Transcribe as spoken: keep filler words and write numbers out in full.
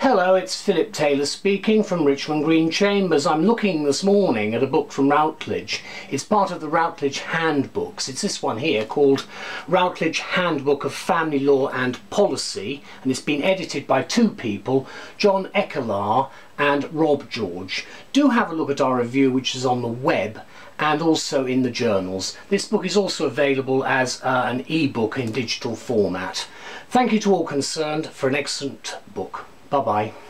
Hello, it's Philip Taylor speaking from Richmond Green Chambers. I'm looking this morning at a book from Routledge. It's part of the Routledge Handbooks. It's this one here called Routledge Handbook of Family Law and Policy, and it's been edited by two people, John Ekelar and Rob George. Do have a look at our review, which is on the web and also in the journals. This book is also available as uh, an e-book in digital format. Thank you to all concerned for an excellent book. Bye-bye.